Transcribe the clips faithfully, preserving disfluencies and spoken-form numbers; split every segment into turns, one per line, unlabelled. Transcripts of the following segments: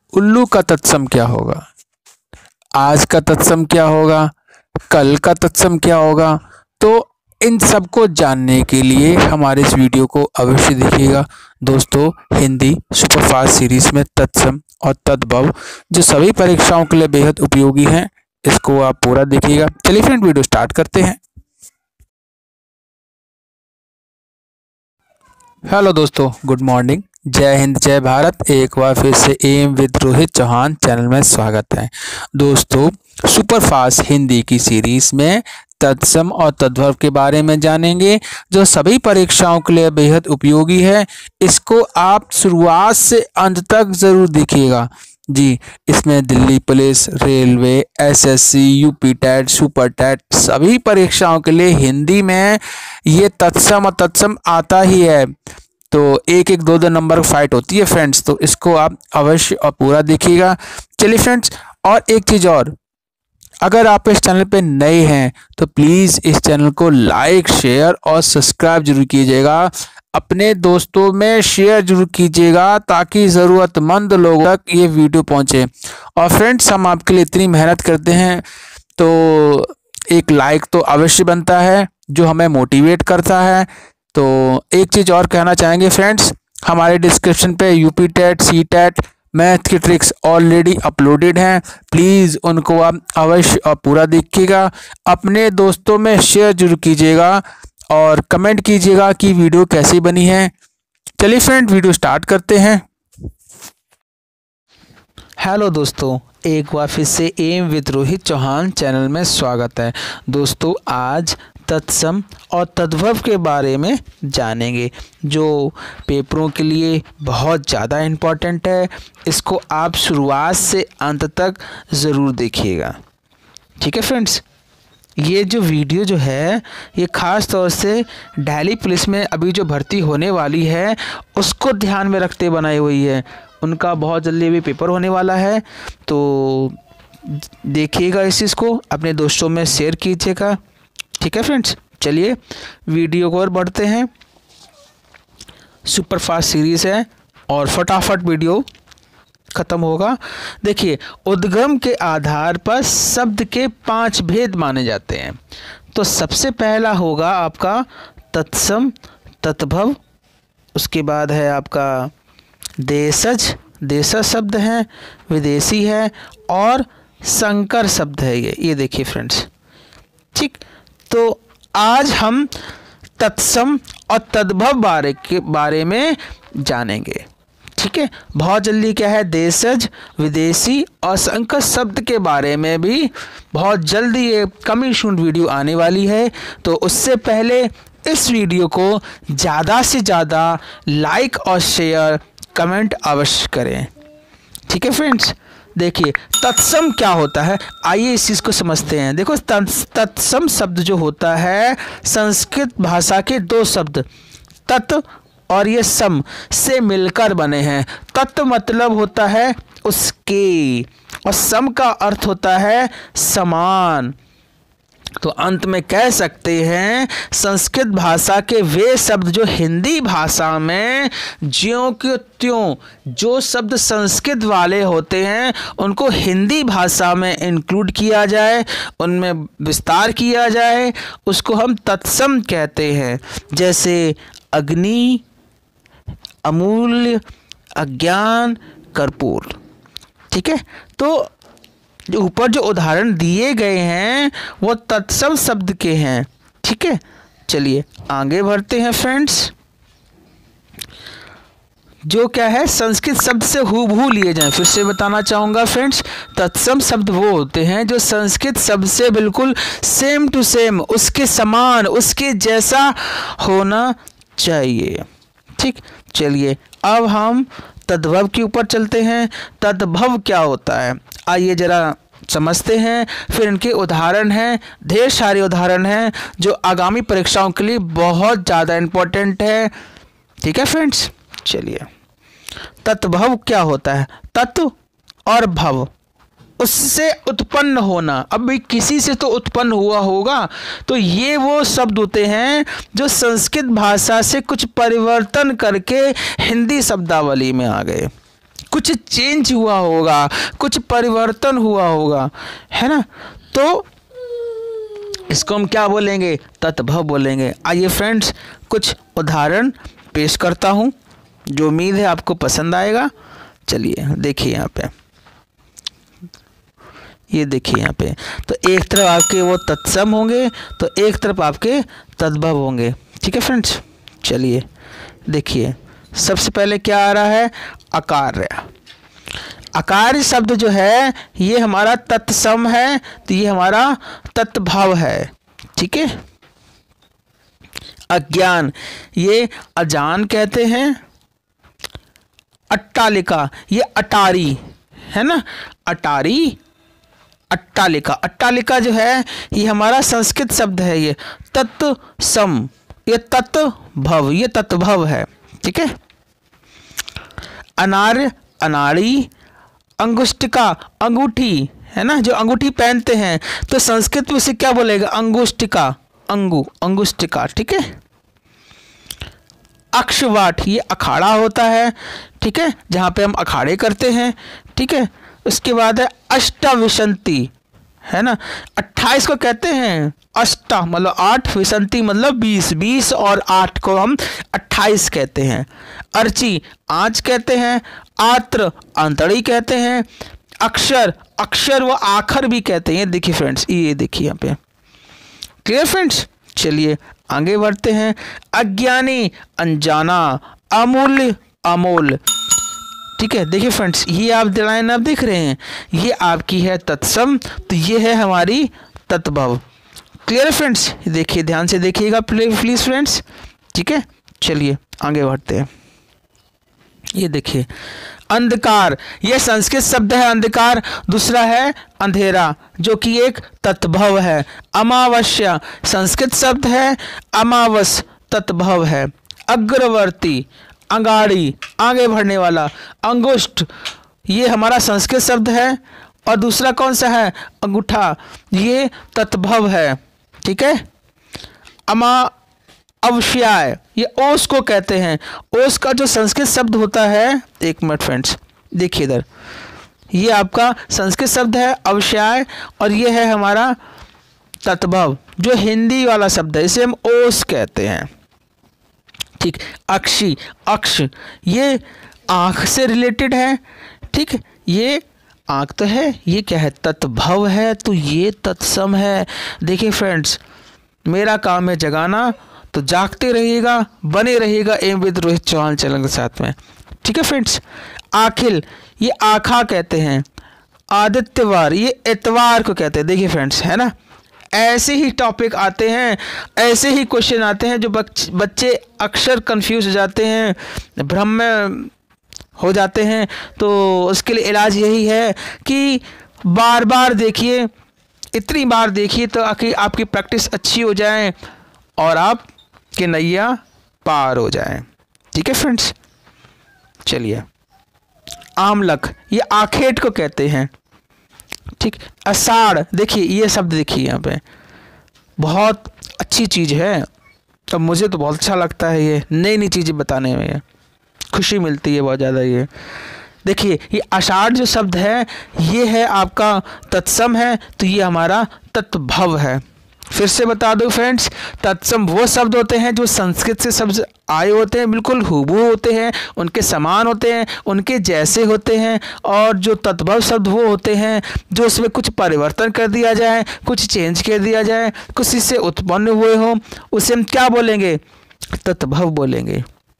उल्लू का तत्सम क्या होगा, आज का तत्सम क्या होगा, कल का तत्सम क्या होगा। तो इन सब को जानने के लिए हमारे इस वीडियो को अवश्य देखिएगा दोस्तों। हिंदी सुपरफास्ट सीरीज में तत्सम और तद्भव जो सभी परीक्षाओं के लिए बेहद उपयोगी हैं, इसको आप पूरा देखिएगा। चलिए फ्रेंड, वीडियो स्टार्ट करते हैं। हेलो दोस्तों, गुड मॉर्निंग, जय हिंद जय भारत। एक बार फिर से M with Rohit Chauhan channel में स्वागत है दोस्तों। सुपरफास्ट हिंदी की सीरीज में तत्सम और तद्भव के बारे में जानेंगे, जो सभी परीक्षाओं के लिए बेहद उपयोगी है। इसको आप शुरुआत से अंत तक ज़रूर देखिएगा जी। इसमें Delhi police, railway, SSC, UP TET, super TET सभी परीक्षाओं के लिए हिंदी में ये तत्सम और तत्सम आता ही है। तो एक एक दो दो नंबर फाइट होती है फ्रेंड्स, तो इसको आप अवश्य और पूरा देखिएगा। चलिए फ्रेंड्स, और एक चीज़ और, अगर आप इस चैनल पे नए हैं तो प्लीज़ इस चैनल को लाइक, शेयर और सब्सक्राइब जरूर कीजिएगा। अपने दोस्तों में शेयर जरूर कीजिएगा ताकि ज़रूरतमंद लोगों तक ये वीडियो पहुंचे। और फ्रेंड्स, हम आपके लिए इतनी मेहनत करते हैं तो एक लाइक तो अवश्य बनता है, जो हमें मोटिवेट करता है। तो एक चीज़ और कहना चाहेंगे फ्रेंड्स, हमारे डिस्क्रिप्शन पे UP TET, C TET math की ट्रिक्स ऑलरेडी अपलोडेड हैं। प्लीज़ उनको आप अवश्य और पूरा देखिएगा। अपने दोस्तों में शेयर जरूर कीजिएगा और कमेंट कीजिएगा कि वीडियो कैसी बनी है। चलिए फ्रेंड, वीडियो स्टार्ट करते हैं। हेलो दोस्तों, एक बार फिर से M with Rohit Chauhan channel में स्वागत है दोस्तों। आज तत्सम और तद्भव के बारे में जानेंगे, जो पेपरों के लिए बहुत ज़्यादा इम्पॉर्टेंट है। इसको आप शुरुआत से अंत तक ज़रूर देखिएगा, ठीक है फ्रेंड्स। ये जो वीडियो जो है ये ख़ास तौर से दिल्ली पुलिस में अभी जो भर्ती होने वाली है उसको ध्यान में रखते बनाई हुई है। उनका बहुत जल्दी अभी पेपर होने वाला है, तो देखिएगा इस चीज़ को, अपने दोस्तों में शेयर कीजिएगा, ठीक है फ्रेंड्स। चलिए वीडियो को और बढ़ते हैं। सुपरफास्ट सीरीज़ है और फटाफट वीडियो ख़त्म होगा। देखिए, उद्गम के आधार पर शब्द के पांच भेद माने जाते हैं। तो सबसे पहला होगा आपका तत्सम, तद्भव। उसके बाद है आपका देशज, देशज शब्द है, विदेशी है और संकर शब्द है। ये ये देखिए फ्रेंड्स, ठीक। तो आज हम तत्सम और तद्भव बारे के बारे में जानेंगे, ठीक है। बहुत जल्दी क्या है, देशज, विदेशी और संकर शब्द के बारे में भी बहुत जल्दी ये कमिंग सून वीडियो आने वाली है। तो उससे पहले इस वीडियो को ज़्यादा से ज़्यादा लाइक और शेयर, कमेंट अवश्य करें, ठीक है फ्रेंड्स। देखिए, तत्सम क्या होता है, आइए इस चीज़ को समझते हैं। देखो, तत्सम शब्द जो होता है संस्कृत भाषा के दो शब्द तत् और ये सम से मिलकर बने हैं। तत् मतलब होता है उसके और सम का अर्थ होता है समान। तो अंत में कह सकते हैं संस्कृत भाषा के वे शब्द जो हिंदी भाषा में ज्यों के त्यों जो शब्द संस्कृत वाले होते हैं उनको हिंदी भाषा में इंक्लूड किया जाए, उनमें विस्तार किया जाए, उसको हम तत्सम कहते हैं। जैसे अग्नि, अमूल्य, अज्ञान, कर्पूर, ठीक है। तो जो ऊपर जो उदाहरण दिए गए हैं वो तत्सम शब्द के हैं, ठीक है। चलिए आगे बढ़ते हैं फ्रेंड्स। जो क्या है, संस्कृत शब्द से हूबहू लिए जाएं। फिर से बताना चाहूँगा फ्रेंड्स, तत्सम शब्द वो होते हैं जो संस्कृत शब्द से बिल्कुल सेम टू सेम, उसके समान, उसके जैसा होना चाहिए, ठीक। चलिए अब हम तद्भव के ऊपर चलते हैं। तद्भव क्या होता है, आइए जरा समझते हैं। फिर इनके उदाहरण हैं, ढेर सारे उदाहरण हैं जो आगामी परीक्षाओं के लिए बहुत ज़्यादा इम्पोर्टेंट है, ठीक है फ्रेंड्स। चलिए, तद्भव क्या होता है, तत्व और भव, उससे उत्पन्न होना। अब भी किसी से तो उत्पन्न हुआ होगा, तो ये वो शब्द होते हैं जो संस्कृत भाषा से कुछ परिवर्तन करके हिंदी शब्दावली में आ गए। कुछ चेंज हुआ होगा, कुछ परिवर्तन हुआ होगा, है ना। तो इसको हम क्या बोलेंगे, तत्भव बोलेंगे। आइए फ्रेंड्स कुछ उदाहरण पेश करता हूँ, जो उम्मीद है आपको पसंद आएगा। चलिए देखिए यहाँ पे, ये देखिए यहाँ पे, तो एक तरफ आपके वो तत्सम होंगे, तो एक तरफ आपके तद्भव होंगे। ठीक है फ्रेंड्स, चलिए देखिए, सबसे पहले क्या आ रहा है, अकार्य। अकार्य शब्द जो है ये हमारा तत्सम है, तो ये हमारा तत्भव है। ठीक है। अज्ञान, ये अजान कहते हैं। अट्टालिका, ये अटारी है ना, अटारी, अट्टालिका। अट्टालिका जो है ये हमारा संस्कृत शब्द है, ये तत्सम, ये तत्भव, ये तत्भव है। ठीक है। अनार्य, अनाड़ी। अंगुष्टिका, अंगूठी है ना, जो अंगूठी पहनते हैं, तो संस्कृत में इसे क्या बोलेगा, अंगुष्टिका, अंगु, अंगुष्टिका। ठीक है। अक्षवाट, ये अखाड़ा होता है। ठीक है, जहाँ पे हम अखाड़े करते हैं। ठीक है। उसके बाद है अष्टाविशंति, है ना, अट्ठाईस को कहते हैं अष्टा मतलब आठ, विसंति मतलब बीस, बीस और आठ को हम अट्ठाईस कहते हैं। अर्ची, आँच कहते हैं। आत्र, अंतड़ी कहते हैं। अक्षर, अक्षर व आखर भी कहते हैं। देखिए फ्रेंड्स, ये देखिए यहाँ पे, क्लियर फ्रेंड्स। चलिए आगे बढ़ते हैं। अज्ञानी, अनजाना। अमूल्य, अमोल। ठीक है। देखिए फ्रेंड्स, ये आप लाइन आप देख रहे हैं, ये आपकी है तत्सम, तो ये है हमारी तत्भव। क्लियर फ्रेंड्स, देखिए ध्यान से देखिएगा प्लीज फ्रेंड्स। ठीक है। चलिए आगे बढ़ते हैं। ये देखिए, अंधकार, ये संस्कृत शब्द है अंधकार। दूसरा है अंधेरा, जो कि एक तत्भव है। अमावस्या, संस्कृत शब्द है, अमावस तत्भव है। अग्रवर्ती, अंगाड़ी, आगे बढ़ने वाला। अंगुष्ठ, ये हमारा संस्कृत शब्द है। और दूसरा कौन सा है, अंगूठा, ये तत्भव है। ठीक है। अमा अवश्याय, ये ओस को कहते हैं। ओस का जो संस्कृत शब्द होता है, एक मिनट फ्रेंड्स देखिए इधर, ये आपका संस्कृत शब्द है अवश्याय, और ये है हमारा तत्भव, जो हिंदी वाला शब्द है, इसे हम ओस कहते हैं। ठीक। अक्षी, अक्ष, ये आँख से रिलेटेड है। ठीक। ये आँख तो है, ये क्या है, तत्भव है, तो ये तत्सम है। देखिए फ्रेंड्स, मेरा काम है जगाना, तो जागते रहिएगा, बने रहिएगा M with Rohit Chauhan channel के साथ में। ठीक है फ्रेंड्स। आखिल, ये आखा कहते हैं। आदित्यवार, ये इतवार को कहते हैं। देखिए फ्रेंड्स, है ना, ऐसे ही टॉपिक आते हैं, ऐसे ही क्वेश्चन आते हैं, जो बच्चे अक्सर कंफ्यूज हो जाते हैं, भ्रम में हो जाते हैं। तो उसके लिए इलाज यही है कि बार बार देखिए, इतनी बार देखिए तो आखिर आपकी प्रैक्टिस अच्छी हो जाए और आप के नैया पार हो जाए। ठीक है फ्रेंड्स। चलिए, आमलक, ये आखेट को कहते हैं। ठीक। अषाढ़, देखिए ये शब्द देखिए यहाँ पे, बहुत अच्छी चीज़ है। अब मुझे तो बहुत अच्छा लगता है, ये नई नई चीज़ें बताने में खुशी मिलती है बहुत ज़्यादा। ये देखिए, ये आषाढ़ जो शब्द है, ये है आपका तत्सम है, तो ये हमारा तत्भव है। फिर से बता दो फ्रेंड्स, तत्सम वो शब्द होते हैं जो संस्कृत से शब्द आए होते हैं, बिल्कुल हूबहू होते हैं, उनके समान होते हैं, उनके जैसे होते हैं। और जो तत्भव शब्द वो होते हैं जो उसमें कुछ परिवर्तन कर दिया जाए, कुछ चेंज कर दिया जाए, कुछ इससे उत्पन्न हुए हों, उसे हम क्या बोलेंगे, तत्भव बोलेंगे।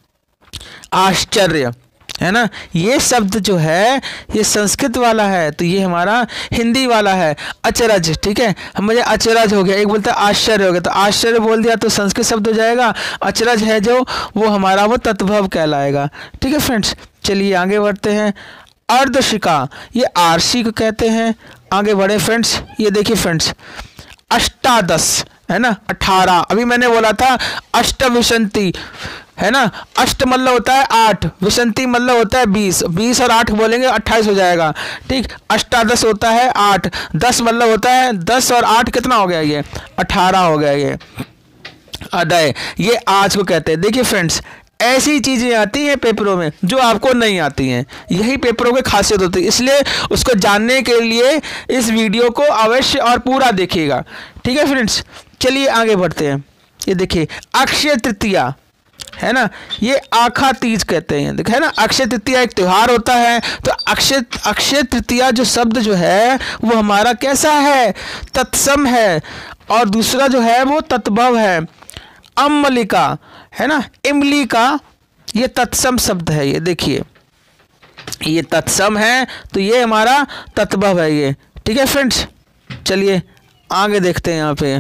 आश्चर्य, है ना, ये शब्द जो है ये संस्कृत वाला है, तो ये हमारा हिंदी वाला है। अचरज, ठीक है, हम मुझे अचरज हो गया, एक बोलता है आश्चर्य हो गया, तो आश्चर्य बोल दिया तो संस्कृत शब्द हो जाएगा। अचरज है जो, वो हमारा वो तत्भव कहलाएगा। ठीक है फ्रेंड्स। चलिए आगे बढ़ते हैं। अर्धशिका, ये आरसी को कहते हैं। आगे बढ़े फ्रेंड्स। ये देखिए फ्रेंड्स, अष्टादश, है ना, अठारह। अभी मैंने बोला था अष्टविशंति, है ना, अष्ट मतलब होता है आठ, विशंति मतलब होता है बीस, बीस और आठ बोलेंगे अट्ठाईस हो जाएगा। ठीक। अष्टादश होता है आठ, दस मतलब होता है दस और आठ कितना हो गया, ये अठारह हो गया। ये अदय, ये आज को कहते हैं। देखिए फ्रेंड्स, ऐसी चीज़ें आती हैं पेपरों में जो आपको नहीं आती हैं। यही पेपरों की खासियत होती है, इसलिए उसको जानने के लिए इस वीडियो को अवश्य और पूरा देखिएगा। ठीक है फ्रेंड्स, चलिए आगे बढ़ते हैं। ये देखिए अक्षय तृतीया है ना, ये आखा तीज कहते हैं, देखा है ना। अक्षय तृतीया एक त्यौहार होता है। तो अक्षय अक्षय तृतीया जो शब्द जो है वो हमारा कैसा है, तत्सम है, और दूसरा जो है वो तत्भव है। अम्लिका है ना, इमली का ये तत्सम शब्द है। ये देखिए ये तत्सम है, तो ये हमारा तत्भव है ये। ठीक है फ्रेंड्स, चलिए आगे देखते हैं यहाँ पे।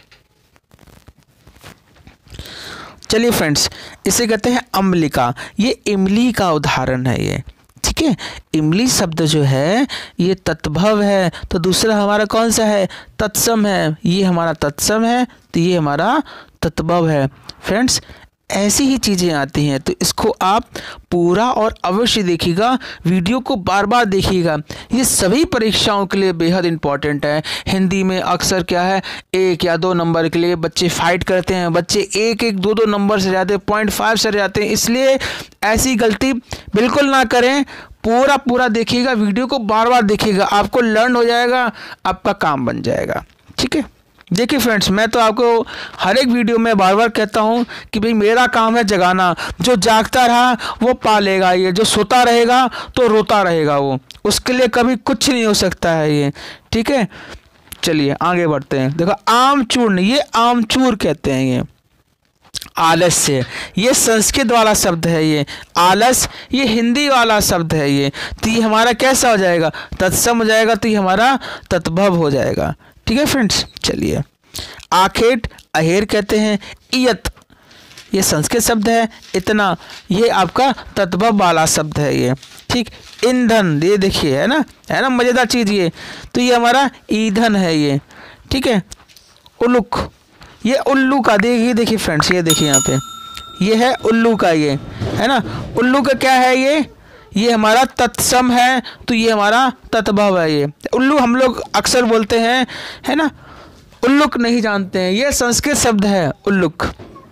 चलिए फ्रेंड्स, इसे कहते हैं अम्लिका, ये इमली का उदाहरण है ये। ठीक है, इमली शब्द जो है ये तत्भव है, तो दूसरा हमारा कौन सा है, तत्सम है। ये हमारा तत्सम है, तो ये हमारा तत्भव है। फ्रेंड्स, ऐसी ही चीज़ें आती हैं, तो इसको आप पूरा और अवश्य देखिएगा, वीडियो को बार बार देखिएगा। ये सभी परीक्षाओं के लिए बेहद इम्पॉर्टेंट है। हिंदी में अक्सर क्या है, एक या दो नंबर के लिए बच्चे फाइट करते हैं, बच्चे एक एक दो दो नंबर से जाते हैं, पॉइंट फाइव से जाते हैं। इसलिए ऐसी गलती बिल्कुल ना करें, पूरा पूरा देखिएगा, वीडियो को बार बार देखिएगा, आपको लर्न हो जाएगा, आपका काम बन जाएगा। ठीक है, देखिए फ्रेंड्स, मैं तो आपको हर एक वीडियो में बार बार कहता हूँ कि भाई मेरा काम है जगाना, जो जागता रहा वो पालेगा, ये जो सोता रहेगा तो रोता रहेगा, वो उसके लिए कभी कुछ नहीं हो सकता है ये। ठीक है, चलिए आगे बढ़ते हैं। देखो आमचूर्ण, ये आमचूर कहते हैं। ये आलस्य, ये संस्कृत वाला शब्द है। ये आलस, ये हिंदी वाला शब्द है। ये तो ये हमारा कैसा हो जाएगा, तत्सम हो जाएगा, तो ये हमारा तत्भव हो जाएगा। ठीक है फ्रेंड्स, चलिए आखेट, अहेर कहते हैं। इयत, ये संस्कृत शब्द है। इतना, ये आपका तत्भव वाला शब्द है ये। ठीक, ईंधन, ये देखिए है ना, है ना मजेदार चीज ये, तो ये हमारा ईंधन है ये। ठीक है, उल्लुक, ये उल्लू का, देखिए देखिए फ्रेंड्स, ये देखिए यहाँ पे, ये है उल्लू का, ये है ना। उल्लू का क्या है, ये ये हमारा तत्सम है, तो ये हमारा तत्भव है ये। उल्लू हम लोग अक्सर बोलते हैं, है ना, उल्लुक नहीं जानते हैं, ये संस्कृत शब्द है उल्लुक।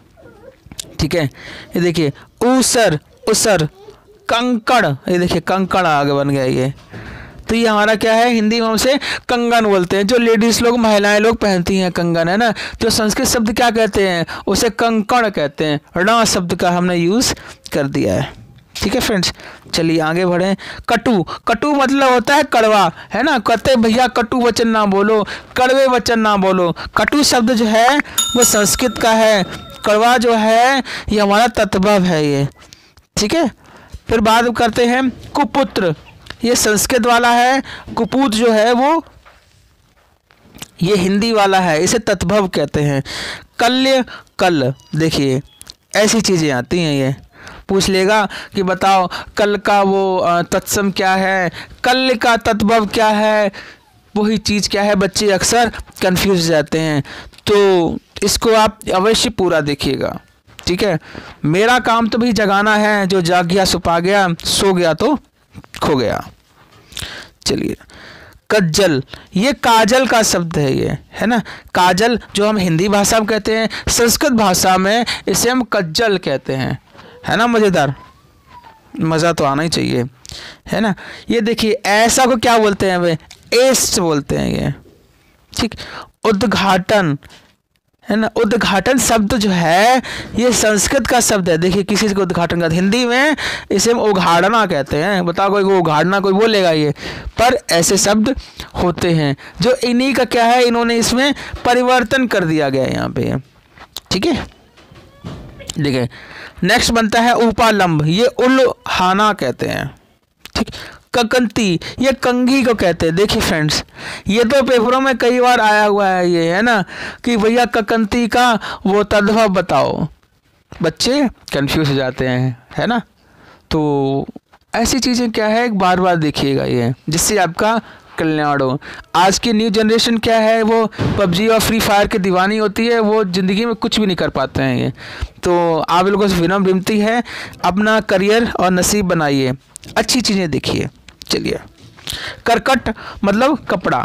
ठीक है, ये देखिए ऊसर, उसर, कंकड़, ये देखिए कंकड़ आगे बन गया ये, तो ये हमारा क्या है, हिंदी में हम उसे कंगन बोलते हैं, जो लेडीज़ लोग, महिलाएं लोग पहनती हैं कंगन, है ना। जो संस्कृत शब्द क्या कहते हैं, उसे कंकड़ कहते हैं। ण शब्द का हमने यूज़ कर दिया है। ठीक है फ्रेंड्स, चलिए आगे बढ़ें। कटु, कटु मतलब होता है कड़वा, है ना। कहते भैया कटु वचन ना बोलो, कड़वे वचन ना बोलो। कटु शब्द जो है वो संस्कृत का है, कड़वा जो है ये हमारा तत्भव है ये। ठीक है, फिर बात करते हैं कुपुत्र, ये संस्कृत वाला है। कुपूत जो है वो ये हिंदी वाला है, इसे तत्भव कहते हैं। कल्य, कल, देखिए ऐसी चीज़ें आती हैं। ये पूछ लेगा कि बताओ कल का वो तत्सम क्या है, कल का तत्भव क्या है, वही चीज़ क्या है, बच्चे अक्सर कंफ्यूज जाते हैं। तो इसको आप अवश्य पूरा देखिएगा। ठीक है, मेरा काम तो भी जगाना है, जो जाग गया सुपा गया, सो गया तो खो गया। चलिए कज्जल, ये काजल का शब्द है ये, है ना। काजल जो हम हिंदी भाषा में कहते हैं, संस्कृत भाषा में इसे हम कज्जल कहते हैं, है ना। मज़ेदार, मज़ा तो आना ही चाहिए, है ना। ये देखिए ऐसा को क्या बोलते हैं वे, एस्ट बोलते हैं ये। ठीक, उद्घाटन, है ना। उद्घाटन शब्द जो है ये संस्कृत का शब्द है। देखिए किसी को उद्घाटन का, हिंदी में इसे हम उघाड़ना कहते हैं। बताओ कोई को उघाड़ना कोई बोलेगा ये, पर ऐसे शब्द होते हैं जो इन्हीं का क्या है, इन्होंने इसमें परिवर्तन कर दिया गया है यहाँ पे। ठीक है, देखिए नेक्स्ट बनता है उपालंब, ये उल्हाना कहते हैं। ठीक, ककंती, ये कंघी को कहते हैं। देखिए फ्रेंड्स, ये तो पेपरों में कई बार आया हुआ है ये, है ना, कि भैया ककंती का वो तद्भव बताओ, बच्चे कंफ्यूज हो जाते हैं, है ना। तो ऐसी चीज़ें क्या है, बार बार देखिएगा ये, जिससे आपका कल्याण हो। आज की न्यू जनरेशन क्या है, वो पबजी और फ्री फायर की दीवानी होती है, वो ज़िंदगी में कुछ भी नहीं कर पाते हैं ये। तो आप लोगों से विनम्र विनती है, अपना करियर और नसीब बनाइए, अच्छी चीज़ें देखिए। चलिए करकट मतलब कपड़ा,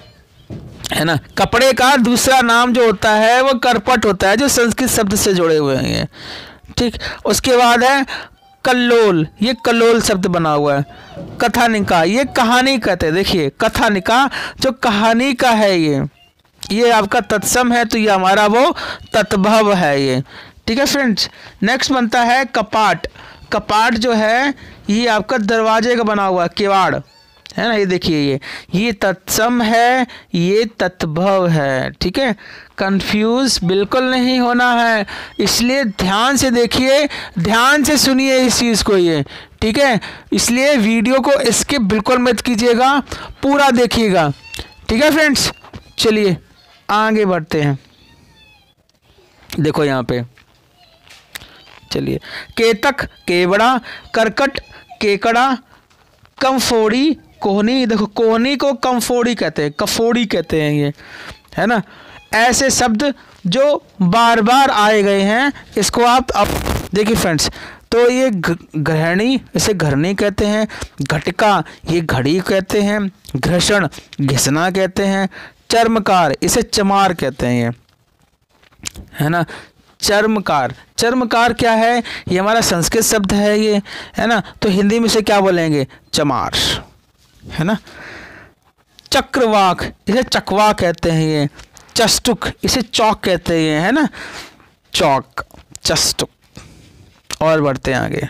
है ना। कपड़े का दूसरा नाम जो होता है वो करपट होता है, जो संस्कृत शब्द से जुड़े हुए हैं ये। ठीक, उसके बाद है कल्लोल, ये कल्लोल शब्द बना हुआ है। कथानिका, ये कहानी कहते हैं। देखिए कथानिका जो कहानी का है, ये ये आपका तत्सम है, तो ये हमारा वो तत्भव है ये। ठीक है फ्रेंड्स। नेक्स्ट बनता है कपाट। कपाट जो है ये आपका दरवाजे का बना हुआ है, किवाड़ है ना। ये देखिए ये ये तत्सम है, ये तत्भव है। ठीक है, कंफ्यूज बिल्कुल नहीं होना है, इसलिए ध्यान से देखिए, ध्यान से सुनिए इस चीज़ को ये। ठीक है, इसलिए वीडियो को स्किप बिल्कुल मत कीजिएगा, पूरा देखिएगा। ठीक है फ्रेंड्स, चलिए आगे बढ़ते हैं। देखो यहाँ पे, चलिए केतक, केवड़ा, करकट, केकड़ा, कमफोड़ी, कोहनी। देखो कोहनी को कमफोड़ी कहते हैं, कफोड़ी कहते हैं ये, है ना। ऐसे शब्द जो बार बार आए गए हैं, इसको आप अब देखिए फ्रेंड्स। तो ये ग्रहणी, इसे घरनी कहते हैं। घटिका, ये घड़ी कहते हैं। घर्षण, घिसना कहते हैं। चर्मकार, इसे चमार कहते हैं ये, है ना। चर्मकार, चर्मकार क्या है, ये हमारा संस्कृत शब्द है ये, है ना। तो हिंदी में से क्या बोलेंगे, चमार, है ना। चक्रवाक, इसे चकवा कहते हैं ये। चष्टुक, इसे चौक कहते हैं, है ना, चौक, चष्टुक। और बढ़ते हैं आगे,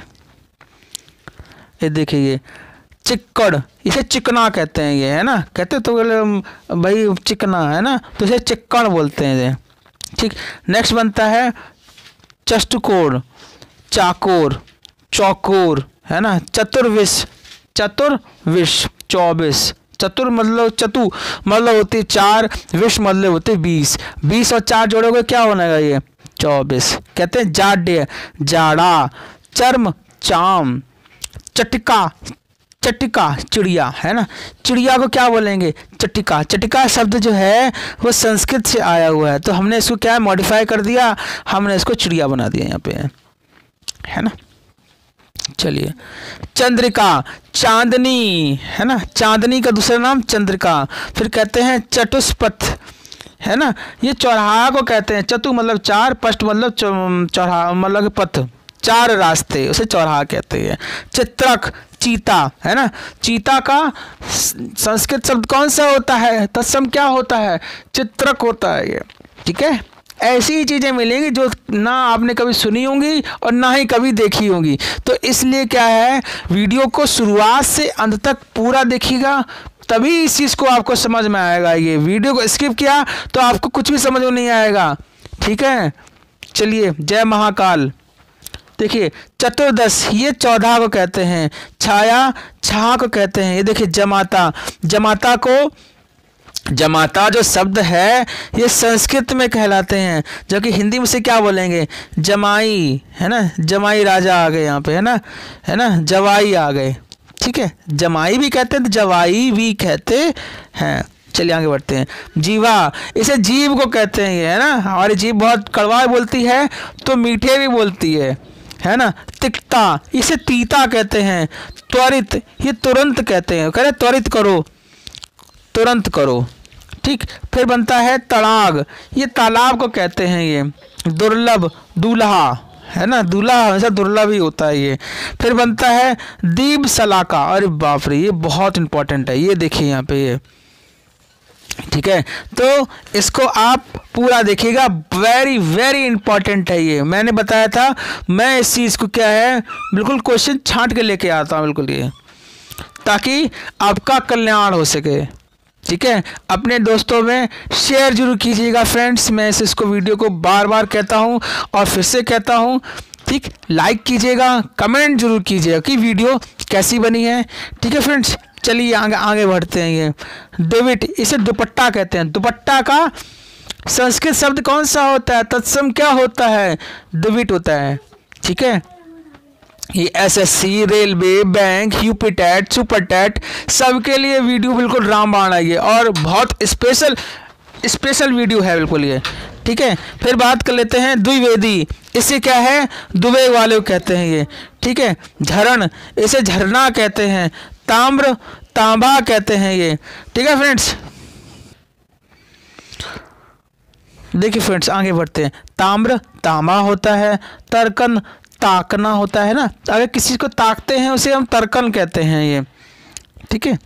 ये देखिए ये चिक्कड़, इसे चिकना कहते हैं ये, है ना। कहते तो भाई चिकना, है ना, तो इसे चिक्कड़ बोलते हैं ये। ठीक, नेक्स्ट बनता है चष्टकोर, चाकोर, चौकोर, है ना। चतुर्विश, चतुर्विश चौबीस। चतुर मतलब चतु मतलब होती है चार, विश मतलब होते बीस। बीस और चार जोड़ोगे क्या होनेगा ये, चौबीस। कहते हैं जाड्य, जाड़ा। चर्म, चाम। चटिका, चटिका चिड़िया, है ना। चिड़िया को क्या बोलेंगे, चटिका। चटिका शब्द जो है वो संस्कृत से आया हुआ है, तो हमने इसको क्या मॉडिफाई कर दिया, हमने इसको चिड़िया बना दिया यहाँ पे, है ना। चलिए चंद्रिका, चांदनी, है ना। चांदनी का दूसरा नाम चंद्रिका। फिर कहते हैं चतुष्पथ, है ना। ये चौराहा को कहते हैं। चतु मतलब चार, पष्ट मतलब चौराहा मतलब पथ, चार रास्ते, उसे चौराहा कहते हैं। चित्रक, चीता, है ना। चीता का संस्कृत शब्द कौन सा होता है, तत्सम क्या होता है, चित्रक होता है ये। ठीक है, ऐसी ही चीज़ें मिलेंगी जो ना आपने कभी सुनी होंगी और ना ही कभी देखी होंगी। तो इसलिए क्या है, वीडियो को शुरुआत से अंत तक पूरा देखिएगा, तभी इस चीज़ को आपको समझ में आएगा। ये वीडियो को स्किप किया तो आपको कुछ भी समझ में नहीं आएगा। ठीक है, चलिए जय महाकाल। देखिए चतुर्दश, ये चौदह को कहते हैं। छाया, छा को कहते हैं। ये देखिए जमाता, जमाता को, जमाता जो शब्द है ये संस्कृत में कहलाते हैं, जबकि हिंदी में से क्या बोलेंगे, जमाई, है ना। जमाई राजा आ गए यहाँ पे, है ना, है ना। जवाई आ गए। ठीक है, जमाई भी कहते हैं तो जवाई भी कहते हैं। चलिए आगे बढ़ते हैं। जीवा, इसे जीव को कहते हैं ये, है ना। हमारी जीभ बहुत कड़वा बोलती है तो मीठे भी बोलती है, है ना। तिक्ता, इसे तीता कहते हैं। त्वरित, ये तुरंत कहते हैं, कह रहे त्वरित करो, तुरंत करो। ठीक, फिर बनता है तड़ाग, ये तालाब को कहते हैं ये। दुर्लभ, दूल्हा, है ना। दूल्हा हमेशा दुर्लभ ही होता है ये। फिर बनता है दीप सलाका, अरे बाप रे, ये बहुत इंपॉर्टेंट है, ये देखिए यहाँ पे ये। ठीक है, तो इसको आप पूरा देखिएगा, वेरी वेरी इंपॉर्टेंट है ये। मैंने बताया था मैं इस चीज़ को क्या है बिल्कुल क्वेश्चन छांट के लेके आता हूँ बिल्कुल ये, ताकि आपका कल्याण हो सके। ठीक है, अपने दोस्तों में शेयर जरूर कीजिएगा फ्रेंड्स। मैं इस इसको वीडियो को बार बार कहता हूँ और फिर से कहता हूँ। ठीक, लाइक कीजिएगा, कमेंट जरूर कीजिएगा कि वीडियो कैसी बनी है। ठीक है फ्रेंड्स, चलिए आगे आगे बढ़ते हैं। ये दुविट, इसे दुपट्टा कहते हैं। दुपट्टा का संस्कृत शब्द कौन सा होता है, तत्सम क्या होता है, दुविट होता है। ठीक है, ये SSC, railway, bank, UP TET, super TET सबके लिए वीडियो बिल्कुल रामबाण है ये, और बहुत स्पेशल स्पेशल वीडियो है बिल्कुल ये। ठीक है, फिर बात कर लेते हैं द्विवेदी, इसे क्या है, दुबे वाले को कहते हैं ये। ठीक है, झरण, इसे झरना कहते हैं। ताम्र, तांबा कहते हैं ये। ठीक है फ्रेंड्स, देखिए फ्रेंड्स आगे बढ़ते हैं। ताम्र, तांबा होता है। तर्कन, ताकना होता है ना, अगर किसी को ताकते हैं उसे हम तर्कन कहते हैं ये, ठीक है।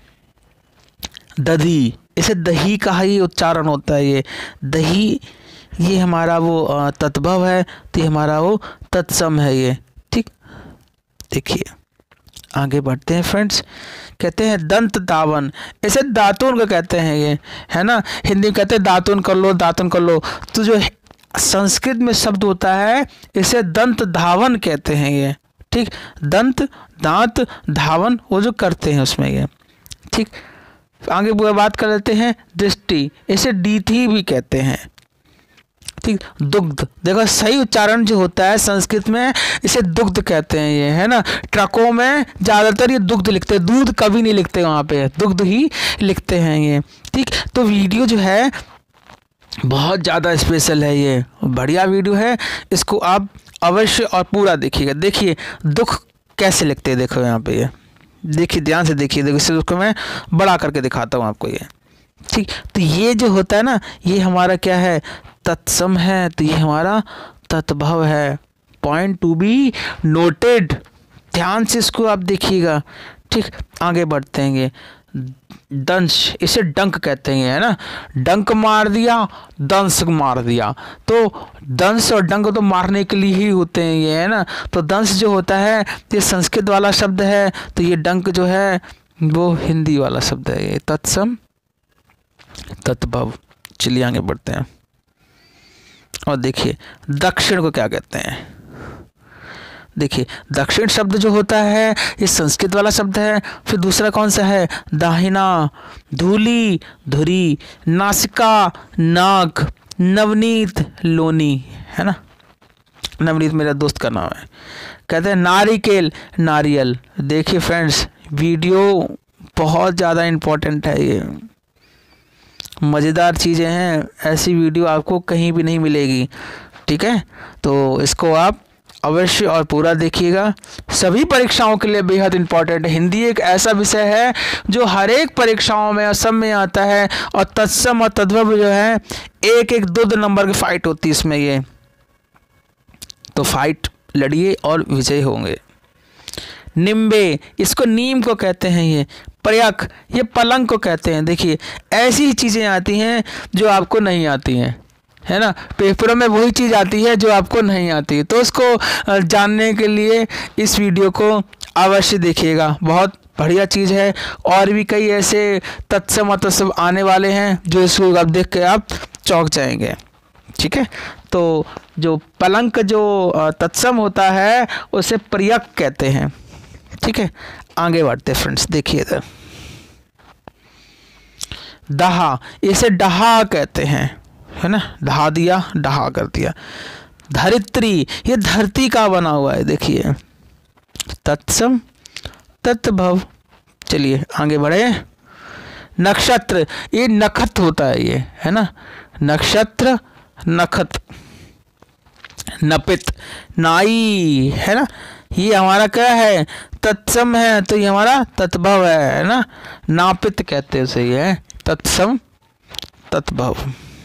दधी, इसे दही का ही उच्चारण होता है, ये दही, ये हमारा वो तत्भव है, तो ये हमारा वो तत्सम है ये, ठीक। देखिए आगे बढ़ते हैं फ्रेंड्स। कहते हैं दंत दावन, इसे दातुन को कहते हैं ये, है ना। हिंदी में कहते हैं दातुन कर लो, दातुन कर लो। तो जो संस्कृत में शब्द होता है इसे दंत धावन कहते हैं ये, ठीक। दंत, दांत, धावन, वो जो करते हैं उसमें ये, ठीक। आगे बात कर लेते हैं दृष्टि, इसे डीठी भी कहते हैं, ठीक। दुग्ध, देखो सही उच्चारण जो होता है संस्कृत में इसे दुग्ध कहते हैं ये, है ना। ट्रकों में ज़्यादातर ये दुग्ध लिखते हैं, दूध कभी नहीं लिखते, वहाँ पे दुग्ध ही लिखते हैं ये, ठीक। तो वीडियो जो है बहुत ज़्यादा स्पेशल है, ये बढ़िया वीडियो है, इसको आप अवश्य और पूरा देखिएगा। देखिए दुख कैसे लिखते हैं, देखो यहाँ पे ये, देखिए ध्यान से देखिए, देखो इसे उसको मैं बड़ा करके दिखाता हूँ आपको ये, ठीक। तो ये जो होता है ना, ये हमारा क्या है, तत्सम है, तो ये हमारा तत्भव है। पॉइंट टू बी नोटेड, ध्यान से इसको आप देखिएगा, ठीक। आगे बढ़ते हैं। दंश, इसे डंक कहते हैं, है ना। डंक मार दिया, दंश मार दिया, तो दंश और डंक तो मारने के लिए ही होते हैं ये, है ना। तो दंश जो होता है ये संस्कृत वाला शब्द है, तो ये डंक जो है वो हिंदी वाला शब्द है, ये तत्सम तत्भव। चलिए आगे बढ़ते हैं और देखिए दक्षिण को क्या कहते हैं। देखिए दक्षिण शब्द जो होता है ये संस्कृत वाला शब्द है। फिर दूसरा कौन सा है, दाहिना, धूली, धुरी, नासिका, नाक, नवनीत, लोनी, है ना। नवनीत मेरा दोस्त का नाम है। कहते हैं नारिकेल, नारियल। देखिए फ्रेंड्स वीडियो बहुत ज़्यादा इम्पोर्टेंट है, ये मज़ेदार चीज़ें हैं, ऐसी वीडियो आपको कहीं भी नहीं मिलेगी, ठीक है। तो इसको आप अवश्य और पूरा देखिएगा, सभी परीक्षाओं के लिए बेहद इम्पोर्टेंट है। हिंदी एक ऐसा विषय है जो हर एक परीक्षाओं में और सब में आता है, और तत्सम और तद्भव जो है एक एक दो दो नंबर की फाइट होती है इसमें ये, तो फाइट लड़िए और विजय होंगे। निम्बे, इसको नीम को कहते हैं ये। प्रयक, ये पलंग को कहते हैं। देखिए ऐसी ही चीज़ें आती हैं जो आपको नहीं आती हैं, है ना। पेपरों में वही चीज़ आती है जो आपको नहीं आती, तो उसको जानने के लिए इस वीडियो को अवश्य देखिएगा, बहुत बढ़िया चीज़ है। और भी कई ऐसे तत्सम और तत्सम आने वाले हैं जो इसको आप देख के आप चौंक जाएंगे, ठीक है। तो जो पलंग का जो तत्सम होता है उसे प्रयक कहते हैं, ठीक है। आगे बढ़ते फ्रेंड्स, देखिए इधर दहा, इसे डहा कहते हैं, है ना। ढहा दिया, डहा कर दिया। धरित्री, ये धरती का बना हुआ है, देखिए तत्सम तत्भव। चलिए आगे बढ़े। नक्षत्र, ये नखत होता है ये, है ना। नक्षत्र, नखत, नपित, नाई, है ना। ये हमारा क्या है, तत्सम है, तो ये हमारा तत्भव है, है ना। नापित कहते हैं उसे, ये है तत्सम तत्भव।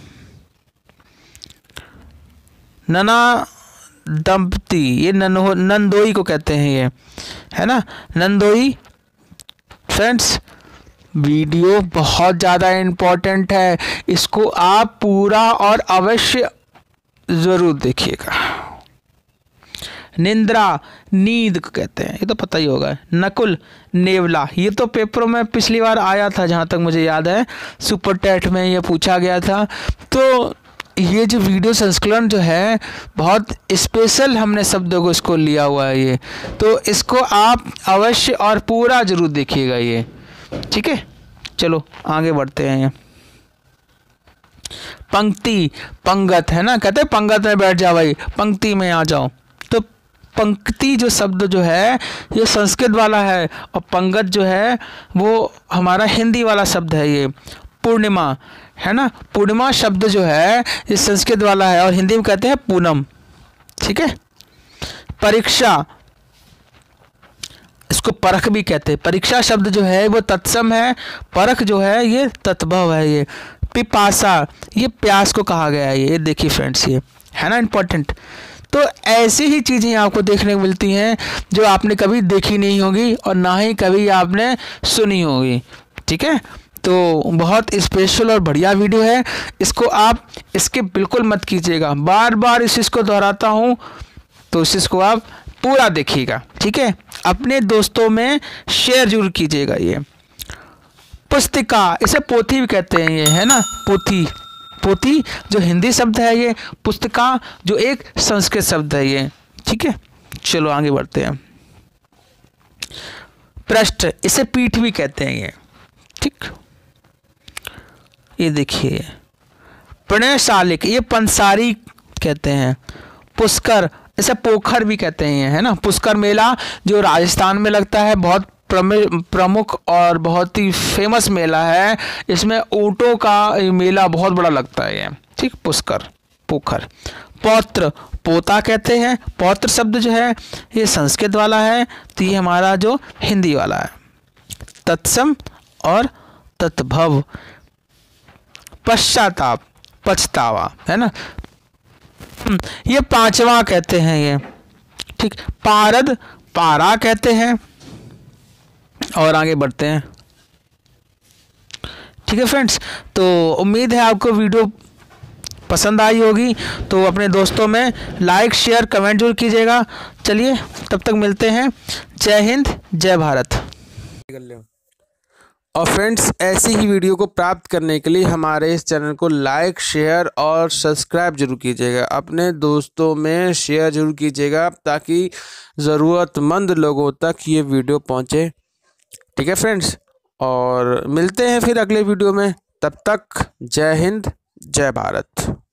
नना दंपति, ये ननो नंदोई को कहते हैं ये, है ना। नंदोई। फ्रेंड्स वीडियो बहुत ज़्यादा इम्पोर्टेंट है, इसको आप पूरा और अवश्य ज़रूर देखिएगा। निंद्रा, नींद को कहते हैं, ये तो पता ही होगा। नकुल, नेवला, ये तो पेपरों में पिछली बार आया था, जहाँ तक मुझे याद है सुपर टेट में ये पूछा गया था। तो ये जो वीडियो संस्करण जो है बहुत स्पेशल, हमने शब्दों को इसको लिया हुआ है ये, तो इसको आप अवश्य और पूरा जरूर देखिएगा ये, ठीक है। चलो आगे बढ़ते हैं। पंक्ति, पंगत, है ना। कहते हैं पंगत में बैठ जाओ भाई, पंक्ति में आ जाओ। तो पंक्ति जो शब्द जो है ये संस्कृत वाला है, और पंगत जो है वो हमारा हिंदी वाला शब्द है ये। पूर्णिमा, है ना। पूर्णिमा शब्द जो है ये संस्कृत वाला है, और हिंदी में कहते हैं पूनम, ठीक है। परीक्षा, इसको परख भी कहते हैं। परीक्षा शब्द जो है वो तत्सम है, परख जो है ये तत्भव है ये। पिपासा, ये प्यास को कहा गया है ये, देखिए फ्रेंड्स ये, है ना इम्पोर्टेंट। तो ऐसी ही चीज़ें आपको देखने को मिलती हैं जो आपने कभी देखी नहीं होगी और ना ही कभी आपने सुनी होगी। ठीक है, तो बहुत स्पेशल और बढ़िया वीडियो है, इसको आप इसके बिल्कुल मत कीजिएगा। बार बार इस चीज़ को दोहराता हूँ, तो इस चीज़ को आप पूरा देखिएगा। ठीक है, अपने दोस्तों में शेयर जरूर कीजिएगा। ये पुस्तिका, इसे पोथी भी कहते हैं, ये है ना पोथी। पोथी जो हिंदी शब्द है, ये पुस्तिका जो एक संस्कृत शब्द है ये। ठीक है, चलो आगे बढ़ते हैं। पृष्ठ, इसे पीठ भी कहते हैं ये। ठीक, ये देखिए प्रणयशालिक, ये पंसारी कहते हैं। पुष्कर, इसे पोखर भी कहते हैं, है ना। पुष्कर मेला जो राजस्थान में लगता है, बहुत प्रमुख और बहुत ही फेमस मेला है। इसमें ऊंटों का मेला बहुत बड़ा लगता है ये। ठीक, पुष्कर, पोखर। पौत्र, पोता कहते हैं। पौत्र शब्द जो है ये संस्कृत वाला है, तो ये हमारा जो हिंदी वाला है। तत्सम और तत्भव, पश्चाताप, पछतावा, है ना, ये पांचवा कहते हैं ये। ठीक, पारद, पारा कहते हैं। और आगे बढ़ते हैं। ठीक है फ्रेंड्स, तो उम्मीद है आपको वीडियो पसंद आई होगी, तो अपने दोस्तों में लाइक शेयर कमेंट जरूर कीजिएगा। चलिए तब तक मिलते हैं। जय हिंद, जय भारत। और फ्रेंड्स, ऐसी ही वीडियो को प्राप्त करने के लिए हमारे इस चैनल को लाइक शेयर और सब्सक्राइब जरूर कीजिएगा। अपने दोस्तों में शेयर जरूर कीजिएगा ताकि ज़रूरतमंद लोगों तक ये वीडियो पहुंचे। ठीक है फ्रेंड्स, और मिलते हैं फिर अगले वीडियो में। तब तक जय हिंद, जय भारत।